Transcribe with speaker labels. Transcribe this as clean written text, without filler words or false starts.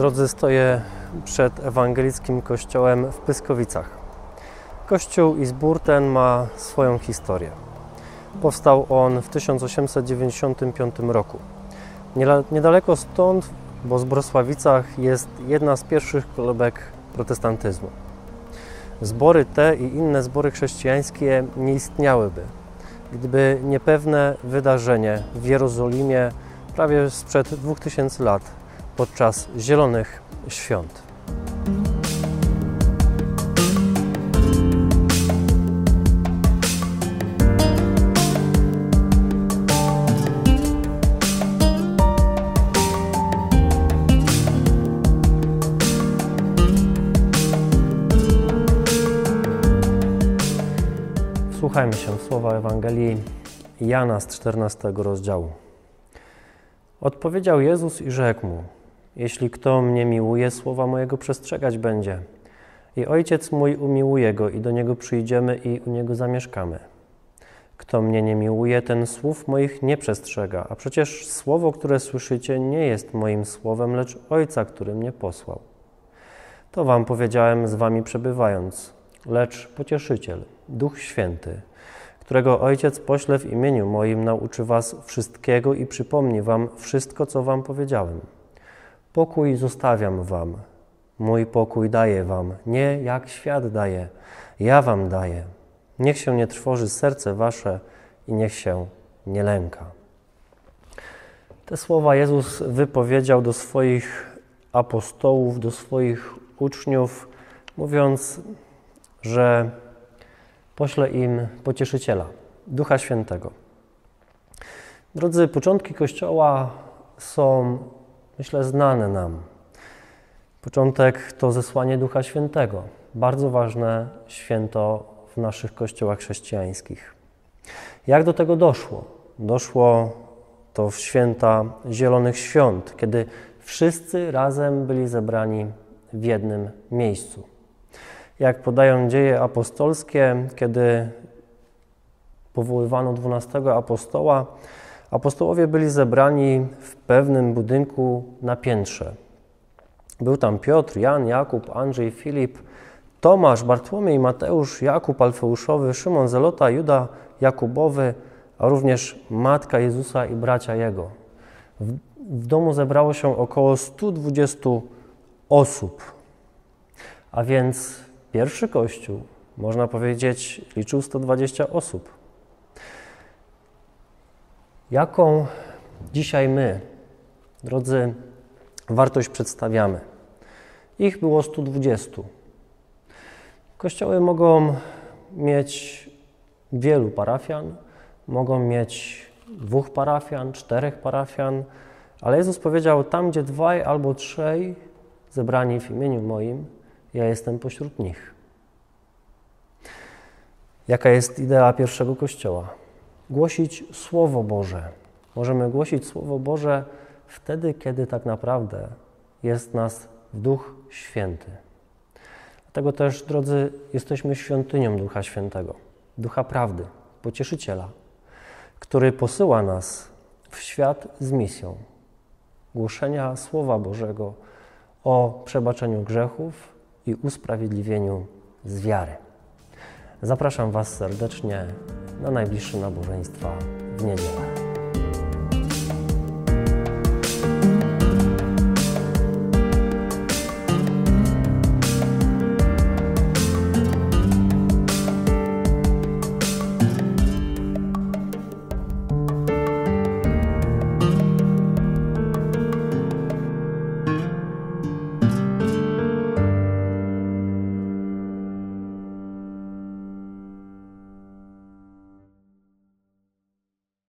Speaker 1: Drodzy, stoję przed ewangelickim kościołem w Pyskowicach. Kościół i zbór ten ma swoją historię. Powstał on w 1895 roku. Niedaleko stąd, w Zbrosławicach, jest jedna z pierwszych kolebek protestantyzmu. Zbory te i inne zbory chrześcijańskie nie istniałyby, gdyby nie pewne wydarzenie w Jerozolimie prawie sprzed 2000 lat, podczas Zielonych Świąt. Wsłuchajmy się w słowa Ewangelii Jana z 14 rozdziału. Odpowiedział Jezus i rzekł mu: jeśli kto mnie miłuje, słowa mojego przestrzegać będzie. I Ojciec mój umiłuje go i do niego przyjdziemy i u niego zamieszkamy. Kto mnie nie miłuje, ten słów moich nie przestrzega, a przecież słowo, które słyszycie, nie jest moim słowem, lecz Ojca, który mnie posłał. To wam powiedziałem z wami przebywając, lecz Pocieszyciel, Duch Święty, którego Ojciec pośle w imieniu moim, nauczy was wszystkiego i przypomni wam wszystko, co wam powiedziałem. Pokój zostawiam wam, mój pokój daję wam, nie jak świat daje, ja wam daję. Niech się nie trwoży serce wasze i niech się nie lęka. Te słowa Jezus wypowiedział do swoich apostołów, do swoich uczniów, mówiąc, że pośle im Pocieszyciela, Ducha Świętego. Drodzy, początki Kościoła są, myślę, znane nam. Początek to zesłanie Ducha Świętego. Bardzo ważne święto w naszych kościołach chrześcijańskich. Jak do tego doszło? Doszło to w święta Zielonych Świąt, kiedy wszyscy razem byli zebrani w jednym miejscu. Jak podają dzieje apostolskie, kiedy powoływano 12 apostoła, apostołowie byli zebrani w pewnym budynku na piętrze. Był tam Piotr, Jan, Jakub, Andrzej, Filip, Tomasz, Bartłomiej, Mateusz, Jakub Alfeuszowy, Szymon Zelota, Juda Jakubowy, a również matka Jezusa i bracia Jego. W domu zebrało się około 120 osób, a więc pierwszy Kościół, można powiedzieć, liczył 120 osób. Jaką dzisiaj my, drodzy, wartość przedstawiamy? Ich było 120. Kościoły mogą mieć wielu parafian, mogą mieć 2 parafian, 4 parafian, ale Jezus powiedział: tam, gdzie 2 albo 3 zebrani w imieniu moim, ja jestem pośród nich. Jaka jest idea pierwszego Kościoła? Głosić Słowo Boże. Możemy głosić Słowo Boże wtedy, kiedy tak naprawdę jest nas Duch Święty. Dlatego też, drodzy, jesteśmy świątynią Ducha Świętego, Ducha Prawdy, Pocieszyciela, który posyła nas w świat z misją głoszenia Słowa Bożego o przebaczeniu grzechów i usprawiedliwieniu z wiary. Zapraszam was serdecznie na najbliższe nabożeństwa w niedzielę.